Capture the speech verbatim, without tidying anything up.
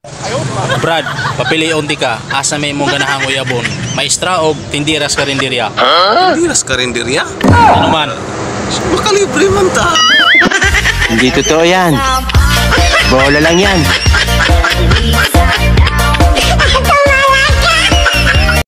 Brad, papilion di ka. Asa may mong ganahang uyabon. Maestra o tindiras karinderya? Tindiras karinderya? Ano man? Makalibre man ta. Hindi totoo yan. Bola lang yan.